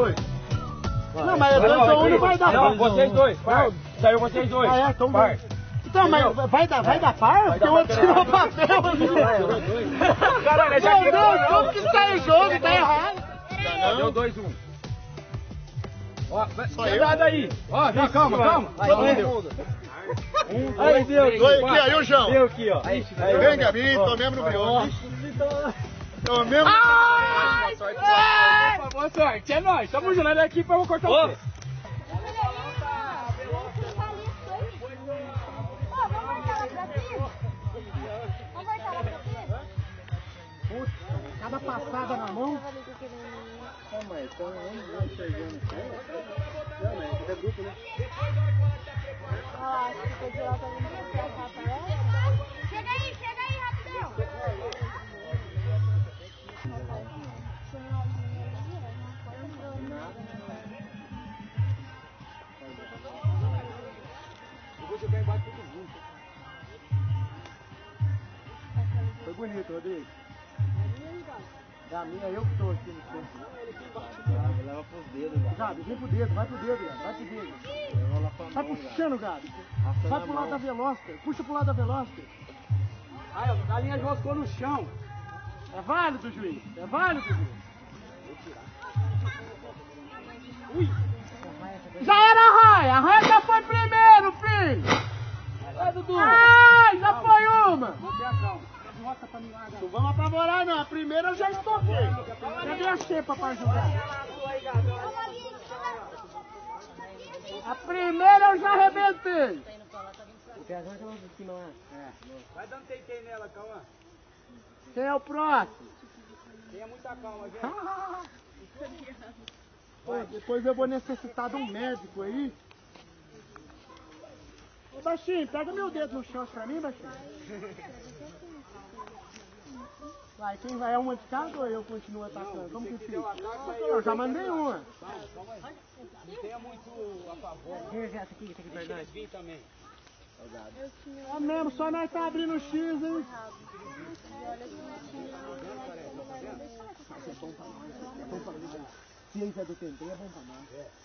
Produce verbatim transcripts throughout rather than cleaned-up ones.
dois. Não, mas é dois ou um não vai dar. Não, vocês dois, par. Saiu vocês dois. Ah, é? Então par. Então, mas vai dar, vai dar par? Porque o outro tirou o papel ali. Caralho, já que não, como que tá em jogo? Tá errado. Deu dois, um. Ó, cuidado aí. Ó, não, calma, calma. Todo mundo. Um, dois, dois, dois aqui, aí o João. Deu aqui, ó. Vem, Gabi, tô mesmo no brioche. Tô mesmo. Ai, boa sorte, é nóis. Tamo junto aqui pra eu cortar o pé. Cada passada na mão. Calma aí, então vamos chegando. Realmente, é grupo, né? Ah, acho que foi de lá pra mim pra cá, parece. Chega aí, chega aí, rapidão. Eu vou jogar embaixo todo mundo. Foi bonito, Rodrigo. Da minha, eu que tô aqui no centro. Gabi, leva pros dedos, Gabi. Gabi, vem pro dedo, vai pro dedo, Gabi, vai pro dedo. Vai puxando, Gabi. Vai pro lado da Veloster, puxa pro lado da Veloster. Ai, a linha roscou no chão. É válido, juiz, é válido, juiz. Ui. Já era, Raia, a Raia já foi primeiro, filho. Vai, Dudu. Ai, já foi uma. Mantenha a calma. Roça pra mim lá, Não vamos apavorar, não. A primeira eu já estoquei. Cadê a xepa pra ajudar? A primeira eu já arrebentei. vai dando tentei nela, calma. Quem é o próximo? Tenha muita calma, gente. Pô, depois eu vou necessitar de um médico aí. Ô, baixinho, pega meu dedo no chão pra mim, baixinho. Vai, quem vai? É uma de cada ou eu continuo atacando? Como que fica? Eu já mandei uma. Não tenha muito a favor. Essa aqui, essa aqui pra nós. Vim também. É mesmo, só nós tá abrindo o X, hein? É bom pra nós, é bom pra nós. Ciência do tempo, é bom pra nós.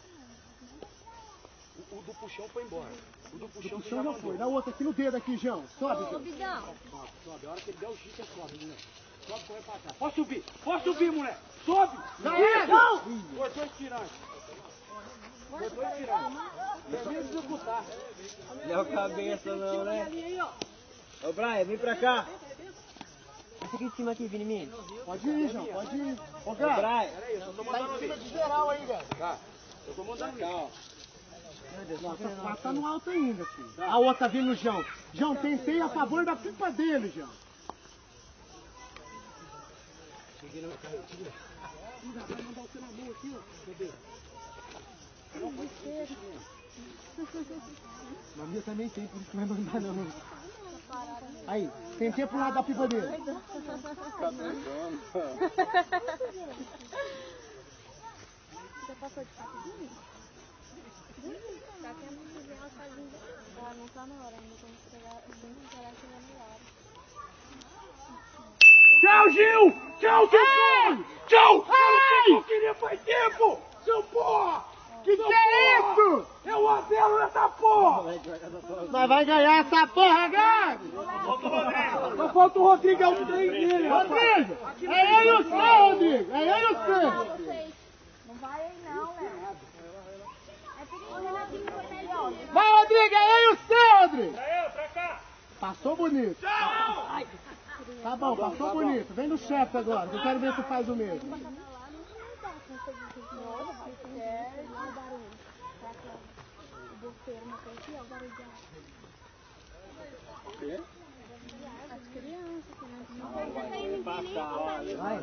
O, o do puxão foi embora. O do puxão, O puxão já foi. Dá outra aqui no dedo aqui, João. Sobe, João. Sobe, sobe. A hora que ele der o X, você sobe, moleque. Sobe, corre pra trás. Pode subir, pode subir, moleque. Sobe. Já é, não! Cortou esse tirante. Cortou esse tirante. Termina de executar. Não é o cabeça não, né? Ô, Brian, vem pra cá. Esse aqui de cima aqui, Vini. Pode ir, João, pode ir. Ô, Ô, Gá, Brian. Peraí, eu só tô tá mandando em cima vir. de geral aí, Gá. Tá. Eu tô mandando cá, ó. Nossa, a quatro tá no alto ainda, filho. A outra vindo no João. João, tentei a favor da pipa dele, João. Cheguei no cara, tira. Vai mandar você na mão aqui, ó. Bebê. Na minha também tem, por isso que não vai mandar não. Aí, tentei pro lado da pipa dele. Tá brincando. Já passou de rapidinho? Tá tempo de ver ela fazendo. Ah, não tá na hora ainda, tem que esperar, tem que esperar chegar no hora. Tchau, Gil! Tchau, seu porra! Tchau! Eu não queria faz tempo! Seu porra! Que que é isso? É o Abelo nessa porra! Mas vai ganhar essa porra, Gabi! Só falta o Rodrigo, é o trem dele, Rodrigo! É eu e o seu, Rodrigo! É eu e o seu! Vocês. Não vai aí não, né? É porque o Renatinho foi melhor. Vai, Rodrigo! É eu e o seu, Rodrigo! Pra eu, pra cá! Passou bonito. Tchau! Tá bom, passou bonito. Vem no chefe agora, que eu quero ver se faz o mesmo. As crianças, né?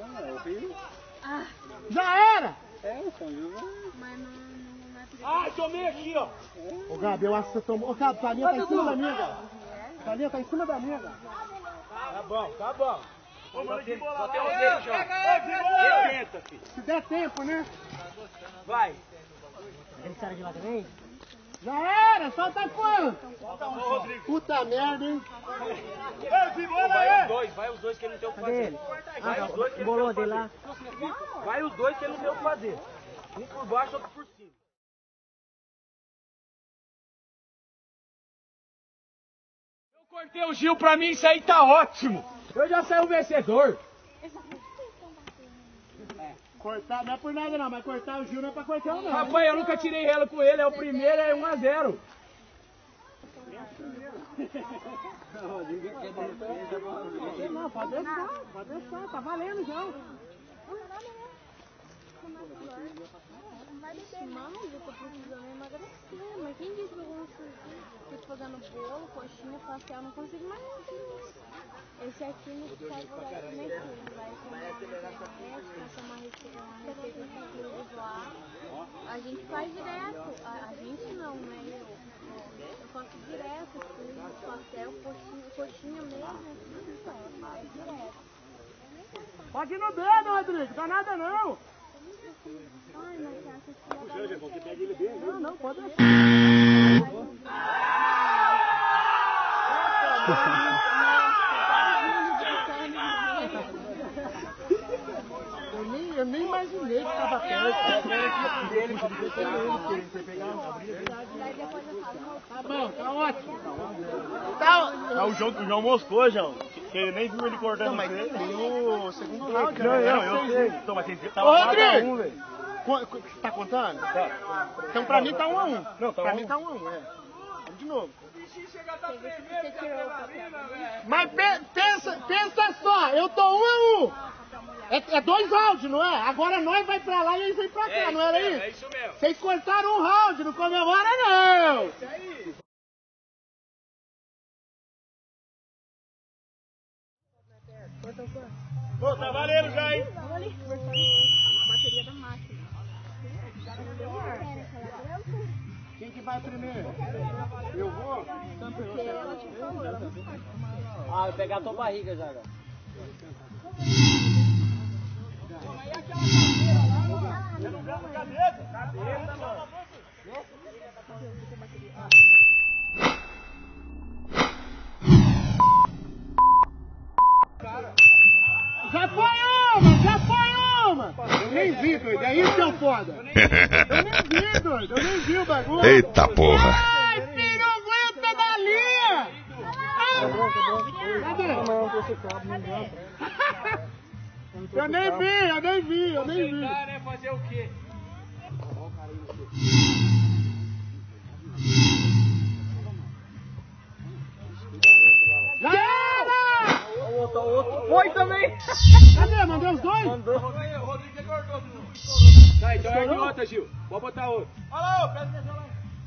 Já era! Mas não, não é perigoso. Ai, tomei aqui, ó! Ô, Gabi, eu acho que você tomou. Ô, Gabi, a linha tá em cima da minha, Gabi. A linha tá em cima da minha, Gabi. Tá bom, tá bom. Ô, mano, de bola, até os dedos, João. Tenta, filho. Se der tempo, né? Vai. Aquele cara de lá também? Já era, solta quanto? Puta merda, hein? Vai os dois, vai os dois que ele não tem o que Cadê fazer. ele? Vai Ah, os dois que ele não bolou tem o que dele lá. fazer. Vai os dois que ele não tem o que fazer. Um por baixo, outro por cima. Eu cortei o Gil, pra mim isso aí tá ótimo. Eu já saí o vencedor. Cortar não é por nada não, mas cortar o Gil não é pra cortar não. Rapaz, eu nunca tirei relo com ele, é o primeiro, é um a zero. Não, pode deixar, pode deixar, tá valendo já. Mas eu tô precisando emagrecer, mas quem disse que eu consigo pagando bolo, coxinha, pastel, eu não consigo mais não. Esse aqui não sai por aí como é que ele vai fazer uma receita, uma receita de lá. A gente faz direto, a, a gente não, né? Eu, eu faço direto, assim, pastel, coxinha, coxinha mesmo, assim, eu faço direto. Pode ir no dedo, Rodrigo, dá nada não. Ai, mas você acha que ela Não, não, pode deixar. Eu nem, eu nem imaginei que estava perto. Tá bom, tá ótimo. Tá, ah, o, João, o João moscou, João. Você nem viu ele cortando. Não, mas tem o segundo round. Não, não, eu sei. Então, mas tem que estar quatro a um, velho. Tá contando? Tá. Então pra mim tá um a um. Não, tá pra um. mim tá um a um, é. Vamos de novo. Mas pe pensa, pensa só, eu tô um a um. É, é dois rounds, não é? Agora nós vai pra lá e eles vêm pra cá, é, não era isso? É isso mesmo. Vocês cortaram um round, não comemora não. Isso aí. Pô, tá valendo já, hein? A bateria da máquina. Quem que vai primeiro? Eu vou? Ah, vai pegar a tua barriga já, cara. Já foi uma, já foi uma! Eu nem vi, doido, é isso que é o foda. Eu nem vi, doido, eu nem vi o bagulho. Eita porra! Ai, filho, aguenta dali! Cadê? Eu nem vi, eu nem vi, eu nem vi. Tentar, né, fazer o quê? Já era! Foi também! Cadê? Mandou os dois? Mandou. O Rodrigo acordou de novo. Tá, então é de outra, Gil. Pode botar outra. Alô, pega o lá.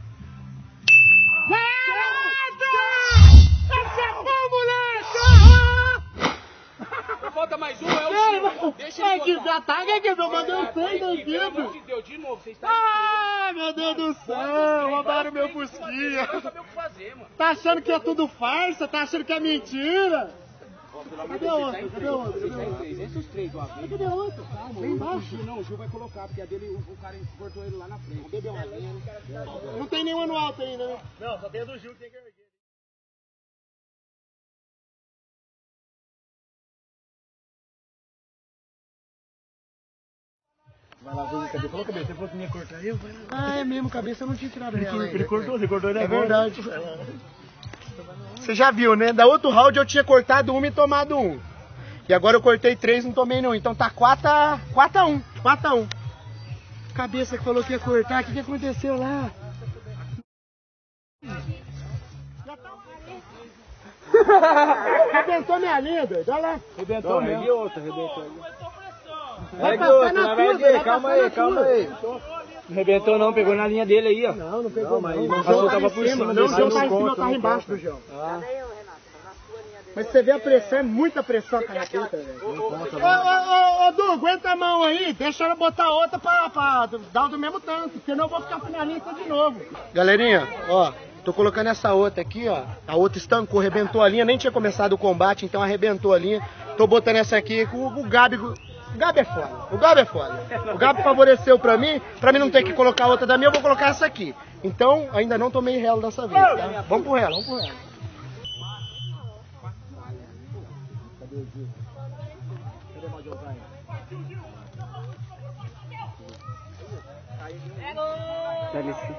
Acertou, moleque! Falta mais um, é o Gil. Deixa ele que botar. já tá, que eu mandei um trem Pelo da amor de Deus, de novo, vocês estão... Ai, meu Deus do céu, roubaram meu fusquinha. Eu não sabia o que fazer, mano. Tá achando que é tudo farsa? Tá achando que é mentira? Cadê o outro? Cadê o outro? Cadê o outro? Esse os três, ó. Cadê o outro? Lá embaixo. O Gil não, o Gil vai colocar, porque a dele, o, o cara cortou ele lá na frente. Bebeu uma linha. Não tem nenhuma no alto ainda, né? Não, só tem a do Gil que tem que erguer. Vai lá, viu, cabeça. Falou, cabeça, você falou que ia cortar eu? Ah, é mesmo, cabeça, eu não tinha tirado ela ainda. Ele cortou, ele cortou ele É agora. verdade. Você já viu, né? Da outro round eu tinha cortado uma e tomado um. E agora eu cortei três e não tomei nenhum. Então tá quatro a um. quatro a um. Cabeça que falou que ia cortar, o que, que aconteceu lá? Arrebentou minha linha, doido. Olha lá. Arrebentou mesmo. E outra, arrebentou. Vai Pega passar outra, na não vai tua, ver, vai calma passar aí, na calma tua. aí. Não arrebentou não, pegou na linha dele aí, ó. Não, não pegou mas não. não, Mas eu tava tava por cima, Não, não o João tá em conta, cima, eu tava não embaixo conta. do João. Ah. Mas você vê a pressão, é muita pressão que ela feita, velho. Ô, ô, ô, Du, aguenta a mão aí, deixa ela botar outra pra, pra dar do mesmo tanto, senão eu vou ficar finalista de novo. Galerinha, ó, tô colocando essa outra aqui, ó. A outra estancou, arrebentou a linha, nem tinha começado o combate, então arrebentou a linha. Tô botando essa aqui com o Gabi. O Gabi é foda, o Gabi é foda. O Gabi favoreceu pra mim, pra mim não ter que colocar outra da minha, eu vou colocar essa aqui. Então, ainda não tomei relo dessa vez, tá? Vamos pro relo, vamos pro relo. Dá licença.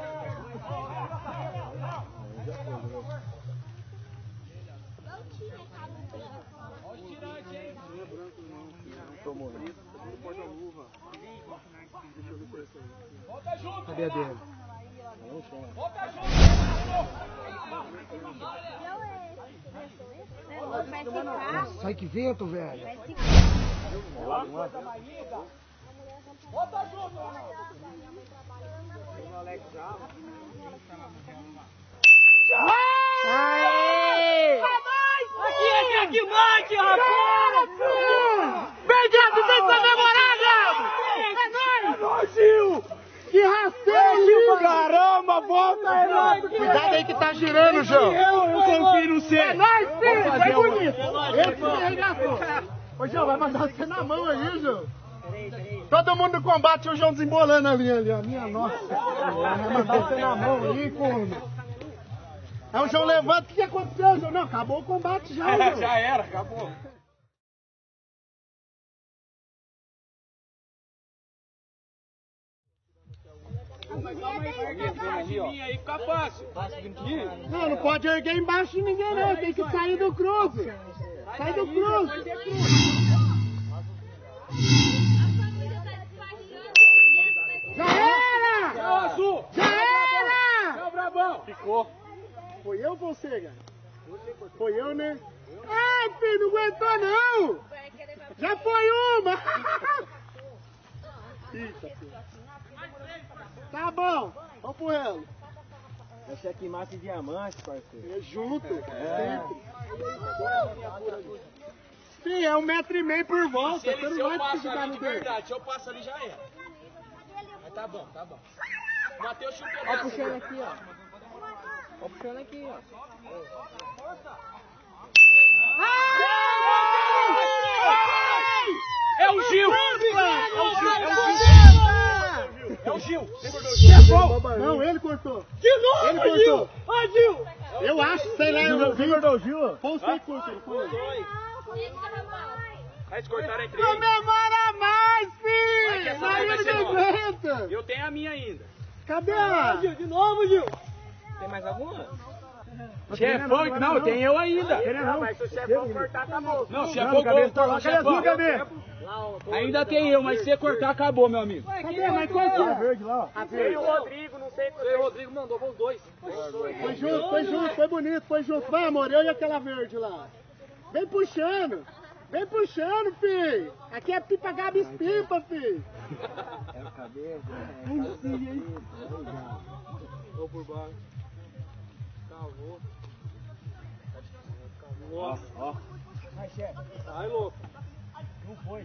Cadê a dele? Sai que vento, velho. Bota junto! Aê! Aqui é checkmate, rapaz! Vem dentro, vem comemorar, Gabo! É nóis, Gil! Que rasteiro, Gil! Caramba, volta aí, nóis! Cuidado aí que tá girando, João! Eu confio no você! É nóis, filho! Foi bonito! Esse me arregaçou! Ô, João, vai mandar você na mão aí, João! Todo mundo do combate, o João desembolando a linha ali, ó. Minha nossa! Vai mandar você na mão aí, como? Aí o João levanta, o que aconteceu, João? Não, acabou o combate já, João! Já era, acabou. Aí fica fácil. Não, não pode erguer embaixo de ninguém, não. Tem que sair do cruze. Sai do cruze. Já era! Já era! Tchau, Brabão. Ficou. Foi eu ou você, cara? Foi eu, né? Ai, filho, não aguentou, não! Já foi uma! Eita, filho. Tá bom, vamos pro relo. É checkmate e diamante, parceiro. É junto, é. Sempre. Sim, é um metro e meio por volta. Se, ele, você se não eu vai passo ali precisar de no verdade, se eu passo ali já era. Mas tá bom, tá bom. Matheus tinha um Ó pedaço. puxando aqui, ó. Ó puxando aqui, ó. É o Gil! É o Gil! É o Gil! Não, ele cortou. De novo, Ele Gil! cortou. Ó, Gil! Eu acho, sei lá, eu vi. cortou o Gil? Foi você que cortou, não foi? Vai te cortar entre eles. Comemora mais, Vai que filho! essa daí vai Aí ser não nova. aguenta. Eu tenho a minha ainda. Cadê a... De novo, Gil! Tem mais alguma? Chefão, não, tem eu ainda. Não, Mas se o chefão cortar, acabou. Não, Não, chefão cadê? cortou. Cadê a sua, cadê? Ainda tem eu, mas se você cortar, acabou, meu amigo. Cadê? Mas cortou. Verde lá, ó. Tem o Rodrigo, não sei qual. O Rodrigo mandou, vão dois. Foi junto, foi junto, foi bonito, foi junto. Vai, amor, eu e aquela verde lá. Vem puxando. Vem puxando, filho. Aqui é pipa Gabs pipa, filho. É o cabelo, Aí sim, hein? Vou por baixo. Cavou. Ó, ó. Ai, louco. Não foi.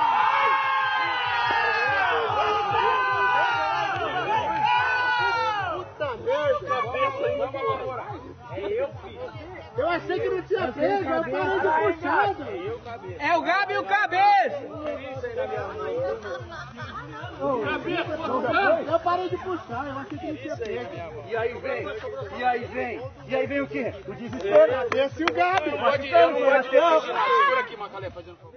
Puta merda. Cabeça aí, vamos comemorar. É eu, filho. Eu achei que não tinha pego, eu parei de puxado. Eu, cabeça. É o Gabi e o Cabeça! Eu parei de puxar, eu achei que não tinha pego. E aí vem, e aí vem, e aí vem o quê? O desespero. Esse e o Gabi. Pode, eu não pode dirigir, segura aqui, Macalé, fazendo favor.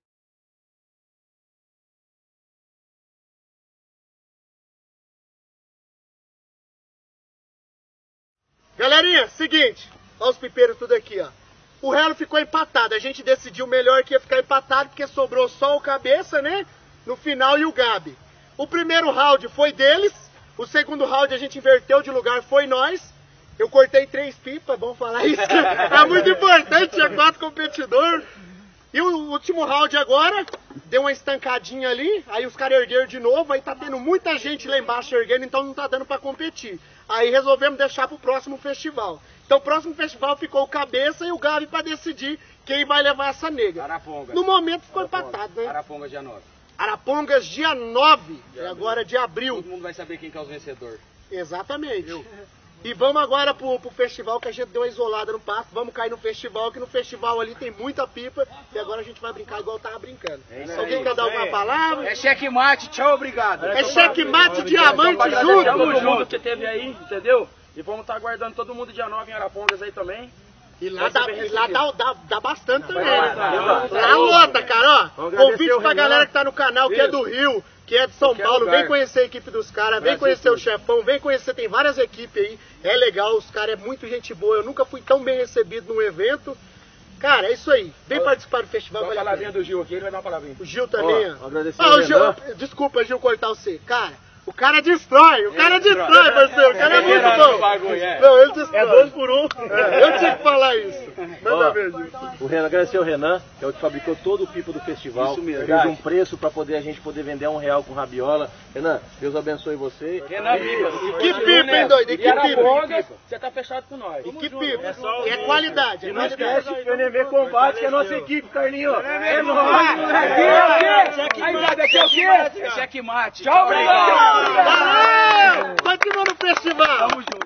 Galerinha, seguinte, olha os pipeiros tudo aqui, ó. O relo ficou empatado, a gente decidiu melhor que ia ficar empatado porque sobrou só o Cabeça, né? No final e o Gabi. O primeiro round foi deles, o segundo round a gente inverteu de lugar, foi nós. Eu cortei três pipas, vamos falar isso, é muito importante, tinha quatro competidores. E o último round agora, deu uma estancadinha ali, aí os caras ergueram de novo, aí tá tendo muita gente lá embaixo erguendo, então não tá dando pra competir. Aí resolvemos deixar pro próximo festival. Então o próximo festival ficou o Cabeça e o Gabi pra decidir quem vai levar essa nega. Araponga. No momento ficou empatado, né? Araponga, dia nove. Arapongas, dia nove, e agora de abril. Todo mundo vai saber quem que é o vencedor. Exatamente. Eu. E vamos agora pro, pro festival que a gente deu uma isolada no pasto. Vamos cair no festival, que no festival ali tem muita pipa. E agora a gente vai brincar igual tava brincando. É Alguém quer dar alguma palavra? É checkmate, tchau, obrigado. É checkmate, diamante junto. Tamo junto que teve aí, entendeu? E vamos estar aguardando todo mundo dia nove em Arapongas aí também. E lá, dá, e lá dá, dá, dá bastante também. Lá lota, cara, ó. Convite pra galera que tá no canal, que é do Rio, que é de São Paulo, vem conhecer a equipe dos caras, vem conhecer o chefão, vem conhecer, tem várias equipes aí. É legal, os caras é muito gente boa. Eu nunca fui tão bem recebido num evento. Cara, é isso aí. Vem Olha, participar do festival. Dá uma palavrinha do Gil aqui, ele vai dar uma palavrinha. O Gil também. Ó, agradecer ah, o Gil, desculpa, Gil, cortar você. Cara, o cara destrói, o cara destrói, parceiro. O cara é muito bom. Não, ele destrói. É dois por um. É, eu tinha que falar isso. Manda ver, Gil. O Renan, agradecer ao Renan, que é o que fabricou todo o pipo do festival. Isso mesmo. Fez um preço para poder a gente poder vender a um real com rabiola. Renan, Deus abençoe você. Renan, que pipo, hein, doido? E que pipo? Você tá fechado com nós. E que pipo? É, é qualidade. E não esquece que o N V Combate, que é a nossa equipe, Carlinhos. É nóis, moleque. Aqui é o quê? É checkmate. Tchau, obrigado. Valeu! Continua no festival. Tamo junto.